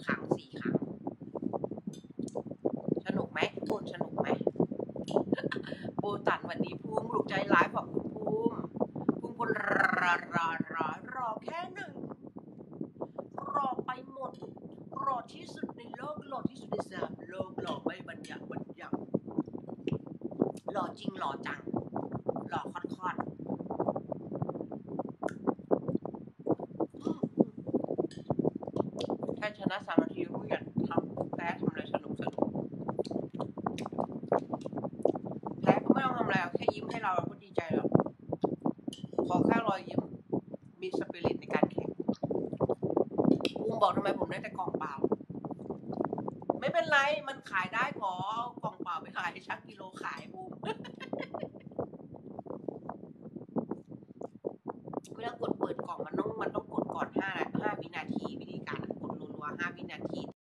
3 ครั้ง 4 ครั้งสนุกไหมพูดสนุกไหมปูตันวันนี้ภูมิปลุกใจร้ายบอกคุณภูมิคนรอแค่หนึ่งรอไปหมดรอที่สุดในโลกรอที่สุดใน3 โลกรอไม่บรรยัรอจริงรอจังรอค่อนถ้าชนะ3 นาทีรู้อย่างทำแพ้ทำอะไรสนุกแพ้ก็ไม่ต้องทำอะไรแค่ยิ้มให้เราก็ดีใจแล้วขอแค่รอยยิ้มมีสปิริตในการแข่งภูมิบอกทำไมผมได้แต่กล่องเปล่าไม่เป็นไรมันขายได้ขอกล่องเปล่าไปขายชักกิโลขายภูมิเวลากดเปิดกล่องมันต้องกดก่อน5 วินาทีวิธีการกดรัวๆ5 วินาที